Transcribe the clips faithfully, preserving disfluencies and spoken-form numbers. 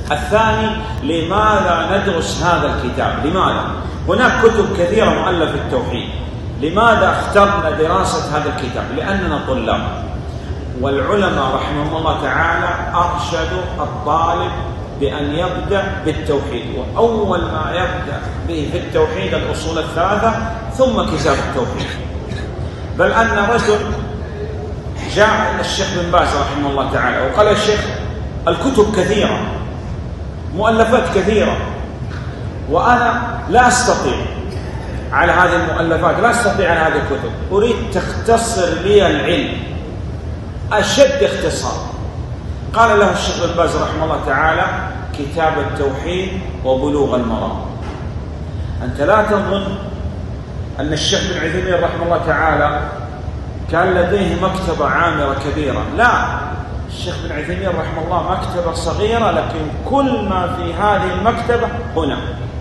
الثاني، لماذا ندرس هذا الكتاب؟ لماذا؟ هناك كتب كثيرة مؤلفة في التوحيد. لماذا اخترنا دراسة هذا الكتاب؟ لأننا طلاب، والعلماء رحمهم الله تعالى أرشدوا الطالب بأن يبدأ بالتوحيد، وأول ما يبدأ به في التوحيد الأصول الثلاثة ثم كتاب التوحيد. بل أن رجل جاء الشيخ بن باز رحمه الله تعالى وقال: الشيخ الكتب كثيرة، مؤلفات كثيرة، وأنا لا أستطيع على هذه المؤلفات، لا أستطيع على هذه الكتب، أريد تختصر لي العلم أشد اختصار. قال له الشيخ بن باز رحمه الله تعالى: كتاب التوحيد وبلوغ المرام. أنت لا تظن أن الشيخ بن عثيمين رحمه الله تعالى كان لديه مكتبة عامرة كبيرة، لا، الشيخ بن عثيمين رحمه الله مكتبة صغيرة، لكن كل ما في هذه المكتبة هنا.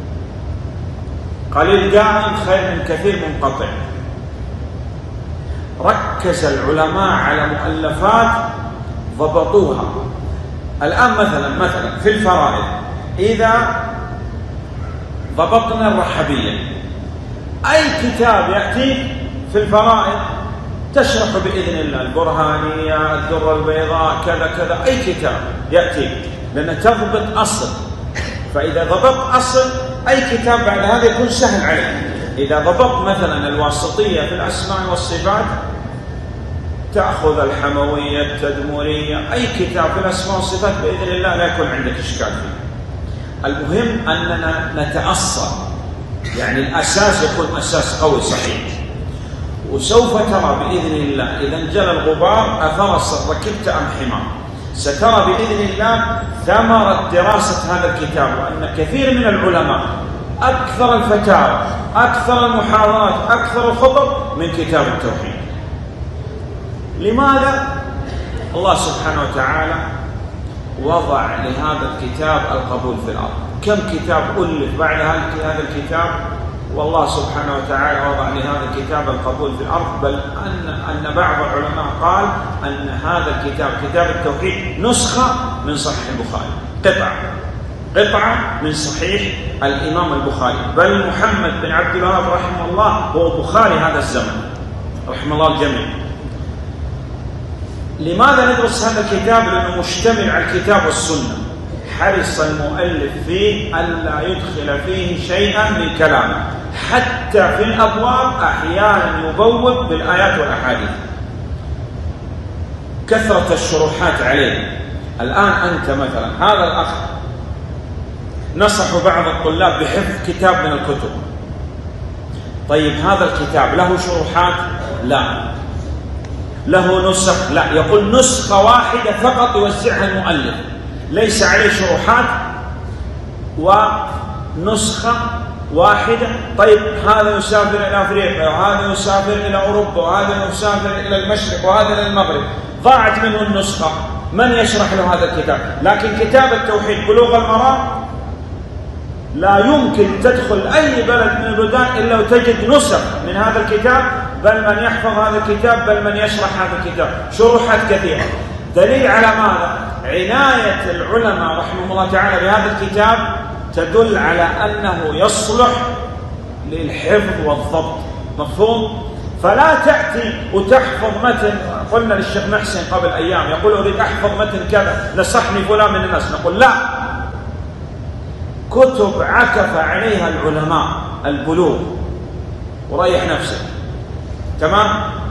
قليل دائم خير من كثير منقطع. ركز العلماء على مؤلفات ضبطوها. الآن مثلا مثلا في الفرائض، إذا ضبطنا الرحبية، أي كتاب يأتيك في الفرائض تشرح بإذن الله، البرهانية، الدرة البيضاء، كذا كذا، أي كتاب يأتيك، لأن تضبط أصل. فإذا ضبطت أصل، أي كتاب بعد هذا يكون سهل عليك. إذا ضبطت مثلا الواسطية في الأسماء والصفات، تأخذ الحموية، التدمرية، أي كتاب في الأسماء والصفات بإذن الله لا يكون عندك إشكال فيه. المهم أننا نتأصل، يعني الأساس يكون أساس قوي صحيح. وسوف ترى بإذن الله إذا انجلى الغبار أفرس ركبت أم حمار، سترى بإذن الله ثمرة دراسة هذا الكتاب، وأن كثير من العلماء أكثر الفتاوى، أكثر المحاضرات، أكثر الخطب من كتاب التوحيد. لماذا؟ الله سبحانه وتعالى وضع لهذا الكتاب القبول في الأرض. كم كتاب ألف بعد هذا الكتاب، والله سبحانه وتعالى وضع لهذا الكتاب القبول في الأرض. بل أن أن بعض العلماء قال أن هذا الكتاب، كتاب التوحيد، نسخة من صحيح البخاري، قطعة قطعة من صحيح الإمام البخاري. بل محمد بن عبد الوهاب رحمه الله هو بخاري هذا الزمن، رحمه الله الجميع. لماذا ندرس هذا الكتاب؟ لأنه مشتمل على الكتاب والسنة. حرص المؤلف فيه ألا يدخل فيه شيئا من كلامه، حتى في الأبواب أحيانا يبوب بالآيات والأحاديث. كثرة الشروحات عليه. الآن أنت مثلا، هذا الأخ نصح بعض الطلاب بحفظ كتاب من الكتب. طيب هذا الكتاب له شروحات؟ لا. له نسخ؟ لا. يقول نسخة واحدة فقط يوزعها المؤلف، ليس عليه شروحات، ونسخة واحدة. طيب هذا يسافر إلى أفريقيا، وهذا يسافر إلى أوروبا، وهذا يسافر إلى المشرق، وهذا إلى المغرب، ضاعت منه النسخة، من يشرح له هذا الكتاب؟ لكن كتاب التوحيد بلوغ المرام لا يمكن تدخل أي بلد من البلدان إلا وتجد نسخ من هذا الكتاب، بل من يحفظ هذا الكتاب، بل من يشرح هذا الكتاب، شروحات كثيرة. دليل على ماذا؟ عناية العلماء رحمه الله تعالى بهذا الكتاب تدل على أنه يصلح للحفظ والضبط. مفهوم؟ فلا تأتي وتحفظ متن. قلنا للشيخ محسن قبل أيام يقول أريد أحفظ متن كذا، نصحني فلان من الناس، نقول لا، كتب عكف عليها العلماء البلوغ وريح نفسك. تمام؟